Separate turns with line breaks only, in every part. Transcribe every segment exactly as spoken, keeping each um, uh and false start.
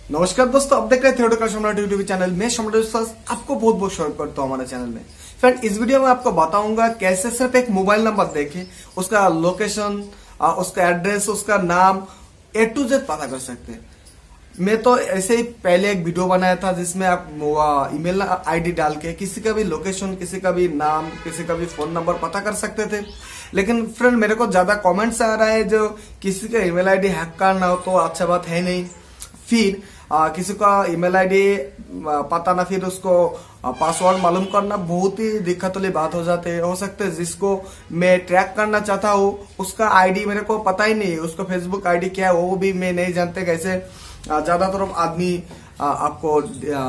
नमस्कार दोस्तों, अब देख रहे थे का सम्राट यूट्यूब चैनल में। सम्राट विश्वास आपको बहुत बहुत स्वागत करता हूँ हमारे चैनल में। फ्रेंड, इस वीडियो में आपको बताऊंगा कैसे सिर्फ एक मोबाइल नंबर देके उसका लोकेशन, उसका एड्रेस, उसका नाम ए टू जेड पता कर सकते हैं। मैं तो ऐसे ही पहले एक वीडियो बनाया था जिसमें आप ईमेल आईडी डाल के किसी का भी लोकेशन, किसी का भी नाम, किसी का भी फोन नंबर पता कर सकते थे। लेकिन फ्रेंड, मेरे को ज्यादा कमेंट्स आ रहा है जो किसी का ईमेल आईडी हैक करना हो तो अच्छा बात है नहीं, फिर आ, किसी का ईमेल आईडी पता ना, फिर उसको पासवर्ड मालूम करना बहुत ही दिक्कत वाली बात हो जाती है। हो सकता है जिसको मैं ट्रैक करना चाहता हूँ उसका आईडी मेरे को पता ही नहीं है, उसका फेसबुक आईडी क्या है वो भी मैं नहीं जानते। कैसे ज्यादातर आदमी आपको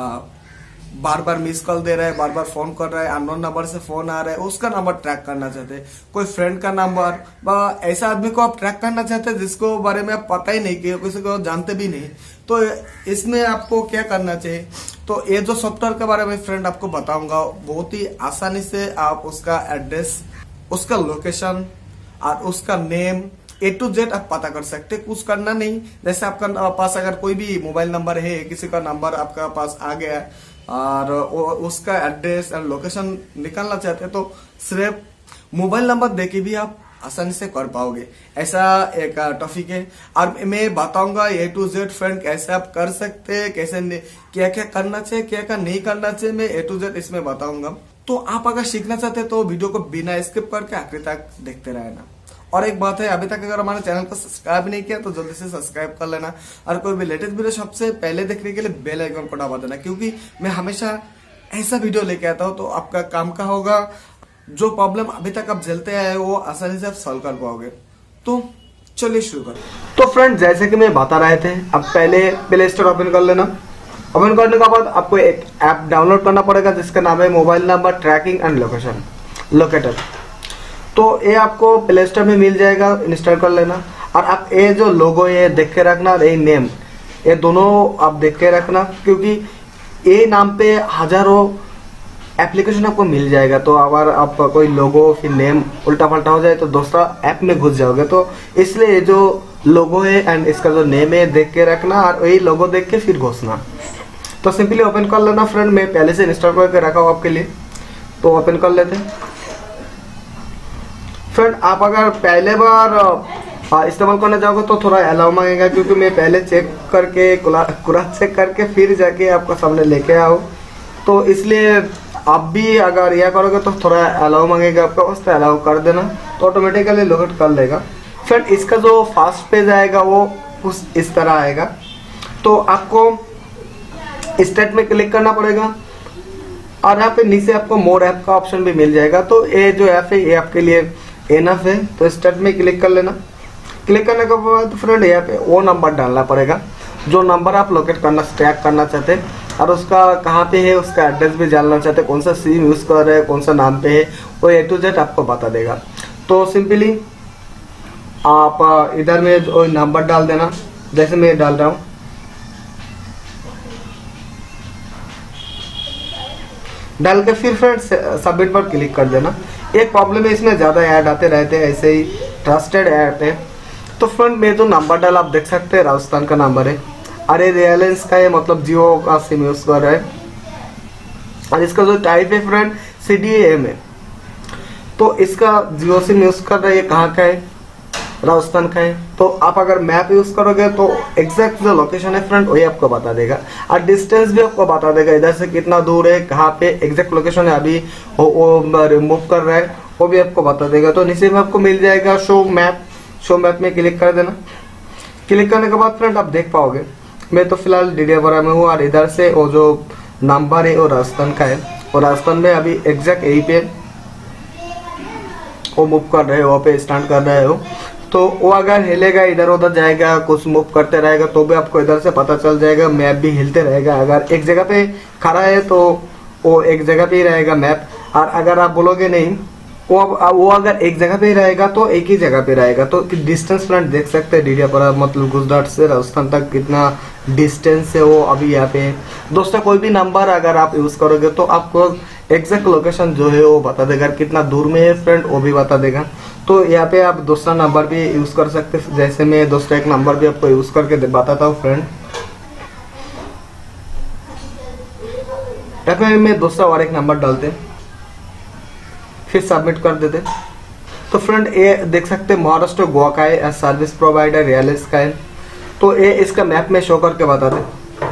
बार बार मिस कॉल दे रहा है, बार बार फोन कर रहा है, अननोन नंबर से फोन आ रहा है, उसका नंबर ट्रैक करना चाहते हैं। कोई फ्रेंड का नंबर, ऐसा आदमी को आप ट्रैक करना चाहते हैं जिसको बारे में आप पता ही नहीं, कि किसी को जानते भी नहीं। तो इसमें आपको क्या करना चाहिए, तो ये जो सॉफ्टवेयर के बारे में फ्रेंड आपको बताऊंगा, बहुत ही आसानी से आप उसका एड्रेस, उसका लोकेशन और उसका नेम ए टू जेड आप पता कर सकते। कुछ करना नहीं, जैसे आपका पास अगर कोई भी मोबाइल नंबर है, किसी का नंबर आपका पास आ गया और उसका एड्रेस और लोकेशन निकालना चाहते हैं तो सिर्फ मोबाइल नंबर देके भी आप आसानी से कर पाओगे। ऐसा एक टॉपिक है और मैं बताऊंगा ए टू जेड फ्रेंड कैसे आप कर सकते हैं, कैसे क्या क्या करना चाहिए, क्या क्या नहीं करना चाहिए, मैं ए टू जेड इसमें बताऊंगा। तो आप अगर सीखना चाहते हैं तो वीडियो को बिना स्किप करके आखिर तक देखते रहना। और एक बात है, अभी तक अगर हमारे चैनल को सब्सक्राइब नहीं किया तो जल्दी से सब्सक्राइब कर लेना और कोई भी लेटेस्ट वीडियो सबसे पहले देखने के लिए बेल आइकन को दबा देना, क्योंकि मैं हमेशा ऐसा वीडियो लेके आता हूँ तो आपका काम का होगा। जो प्रॉब्लम अभी तक आप झेलते आए वो आसानी से आप सॉल्व कर पाओगे। तो चलिए शुरू करें। तो फ्रेंड, जैसे कि मैं बता रहे थे, अब पहले प्ले स्टोर ओपन कर लेना। ओपन करने के बाद आपको एक ऐप डाउनलोड करना पड़ेगा जिसका नाम है mobile number tracking and location locator. तो ये आपको प्ले स्टोर में मिल जाएगा, इंस्टॉल कर लेना। और आप ये जो लोगो ये देख के रखना और ये नेम, ये दोनों आप देख के रखना, क्योंकि ये नाम पे हजारों एप्लीकेशन आपको मिल जाएगा। तो अगर आप कोई लोगो फिर नेम उल्टा पल्टा हो जाए तो दूसरा ऐप में घुस जाओगे। तो इसलिए जो लोगो है एंड इसका जो नेम है देख के रखना और वही लोगो देख के फिर घुसना। तो सिंपली ओपन कर लेना फ्रेंड, मैं पहले से इंस्टॉल करके रखा हूँ आपके लिए, तो ओपन कर लेते हैं। फ्रेंड, आप अगर पहले बार इस्तेमाल करने जाओगे तो थोड़ा अलाउ मांगेगा, क्योंकि मैं पहले चेक करके पूरा चेक करके फिर जाके आपका सामने लेके आओ। तो इसलिए आप भी अगर यह करोगे तो थोड़ा अलाउ मांगेगा आपका, वास्ते अलाउ कर देना तो ऑटोमेटिकली लोकेट कर लेगा। फ्रेंड, इसका जो फर्स्ट पेज आएगा वो कुछ इस तरह आएगा। तो आपको स्टार्ट में क्लिक करना पड़ेगा और यहाँ पे नीचे आपको मोर ऐप का ऑप्शन भी मिल जाएगा। तो ये जो ऐप है ये आपके लिए एनफ है, तो स्टार्ट में क्लिक कर लेना। क्लिक करने के बाद फ्रेंड यहाँ पे वो नंबर डालना पड़ेगा जो नंबर आप लोकेट करना ट्रैक करना चाहते हैं, और उसका कहाँ पे है उसका एड्रेस भी जानना चाहते हैं, कौन सा सिम यूज कर रहे हैं, कौन सा नाम पे है, वो ए टू जेड आपको बता देगा। तो सिंपली आप इधर में वो नंबर डाल देना, जैसे मैं डाल रहा हूँ। डाल के फिर फ्रेंड सबमिट पर क्लिक कर देना। एक प्रॉब्लम है, इसमें ज्यादा ऐड आते रहते हैं, ऐसे ही ट्रस्टेड ऐप है। तो फ्रेंड, मैं जो नंबर डाला आप देख सकते हैं राजस्थान का नंबर है, अरे रिलायंस का है, मतलब जियो का सिम यूज कर रहा है। और इसका जो टाइप है फ्रेंड सी डी एम है, तो इसका जियो सिम यूज कर रहा है। ये कहाँ का है? राजस्थान का है। तो आप अगर मैप यूज करोगे तो एग्जैक्ट जो लोकेशन है फ्रेंड वही आपको बता देगा, और डिस्टेंस भी आपको बता देगा, इधर से कितना दूर है, कहाँ पे एग्जैक्ट लोकेशन है, अभी वो, वो रिमूव कर रहा है वो भी आपको बता देगा। तो नीचे में आपको मिल जाएगा शो मैप, शो मैप में क्लिक कर देना। क्लिक करने के बाद फ्रेंड आप देख पाओगे, मैं तो फिलहाल डीडीआर में हूँ और इधर से वो जो नंबर है वो राजस्थान का है, और राजस्थान में अभी एग्जैक्ट यही पे वो मूव कर रहे हो, वहाँ पे स्टैंड कर रहे हो। तो वो अगर हिलेगा, इधर उधर जाएगा, कुछ मूव करते रहेगा तो भी आपको इधर से पता चल जाएगा। मैप भी हिलते रहेगा, अगर एक जगह पे खड़ा है तो वो एक जगह पे ही रहेगा मैप, और अगर आप बोलोगे नहीं वो वो अगर एक जगह पे ही रहेगा तो एक ही जगह पे रहेगा। तो डिस्टेंस फ्रेंड देख सकते हैं डीडीआर मतलब गुजरात से राजस्थान तक कितना डिस्टेंस है वो अभी यहाँ पे। दोस्तों, कोई भी नंबर अगर आप यूज करोगे तो आपको एग्जैक्ट लोकेशन जो है वो बता देगा, कितना दूर में है फ्रेंड वो भी बता देगा। तो यहाँ पे आप दूसरा नंबर भी यूज कर सकते हैं, जैसे मैं दूसरा एक नंबर भी आपको यूज करके बताता हूँ फ्रेंड। डॉक्यूमेंट में दूसरा और एक नंबर डालते, फिर सबमिट कर देते। तो फ्रेंड ये देख सकते हैं महाराष्ट्र गोवा का है, सर्विस प्रोवाइडर रियलिस का है। तो ये इसका मैप में शो करके बता दे।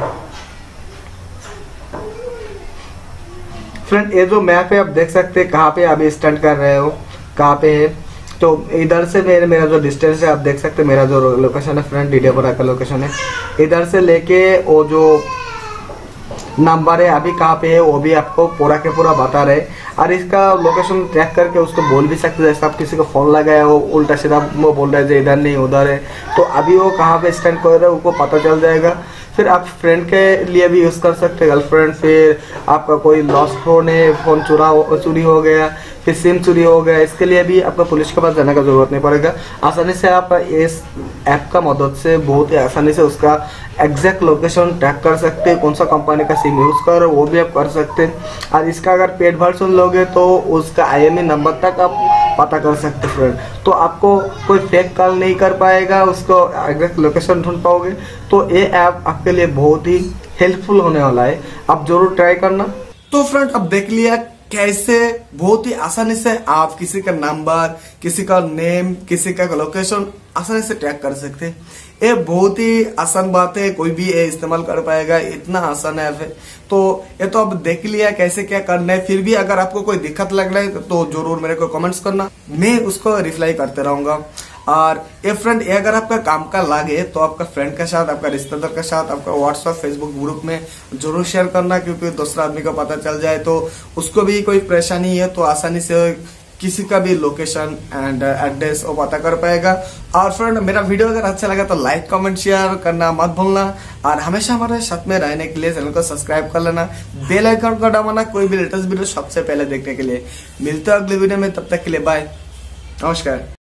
फ्रेंड ये जो मैप है आप देख सकते हैं कहाँ पे अभी स्टैंड कर रहे हो, कहाँ पे है। तो इधर से मेरे मेरा जो डिस्टेंस है आप देख सकते हैं, मेरा जो लोकेशन है फ्रेंड डीडेपुरा का लोकेशन है, इधर से लेके वो जो नंबर है अभी कहाँ पे है वो भी आपको पूरा के पूरा बता रहे। और इसका लोकेशन ट्रैक करके उसको बोल भी सकते हैं, जैसे आप किसी को फोन लगाया हो उल्टा सीधा वो बोल रहे हैं इधर नहीं उधर है, तो अभी वो कहाँ पे स्टैंड कर रहा है उनको पता चल जाएगा। फिर आप फ्रेंड के लिए भी यूज़ कर सकते हैं, गर्लफ्रेंड, फिर आपका कोई लॉस्ट फोन है, फोन चुरा चोरी हो गया, फिर सिम चोरी हो गया, इसके लिए भी आपको पुलिस के पास जाने का जरूरत नहीं पड़ेगा। आसानी से आप इस ऐप का मदद से बहुत ही आसानी से उसका एग्जैक्ट लोकेशन ट्रैक कर सकते हैं, कौन सा कंपनी का सिम यूज़ कर रहे हो वो भी आप कर सकते हैं। और इसका अगर पेड वर्जन लोगे तो उसका आई एम ई नंबर तक आप पता कर सकते फ्रेंड, तो आपको कोई फेक कॉल नहीं कर पाएगा, उसको एग्जैक्ट लोकेशन ढूंढ पाओगे। तो ये ऐप आपके लिए बहुत ही हेल्पफुल होने वाला है, आप जरूर ट्राई करना। तो फ्रेंड अब देख लिया कैसे बहुत ही आसानी से आप किसी का नंबर, किसी का नेम, किसी का लोकेशन आसानी से ट्रैक कर सकते हैं। ये बहुत ही आसान बात है, कोई भी ये इस्तेमाल कर पाएगा, इतना आसान ऐप है। तो ये तो अब देख लिया कैसे क्या करना है। फिर भी अगर आपको कोई दिक्कत लग रहा है तो जरूर मेरे को कमेंट्स करना, मैं उसको रिप्लाई करते रहूंगा। और ये फ्रेंड ये अगर आपका काम का लगे तो आपका फ्रेंड के साथ, आपका रिश्तेदार के साथ, आपका व्हाट्सएप फेसबुक ग्रुप में जरूर शेयर करना, क्योंकि दूसरा आदमी को पता चल जाए तो उसको भी कोई परेशानी है तो आसानी से किसी का भी लोकेशन एंड एड्रेस वो पता कर पाएगा। और फ्रेंड मेरा वीडियो अगर अच्छा लगा तो लाइक कमेंट शेयर करना मत भूलना, और हमेशा हमारे साथ में रहने के लिए चैनल को सब्सक्राइब कर लेना, बेल आइकन को दबाना कोई भी लेटेस्ट वीडियो सबसे पहले देखने के लिए। मिलते हैं अगले वीडियो में, तब तक के लिए बाय, नमस्कार।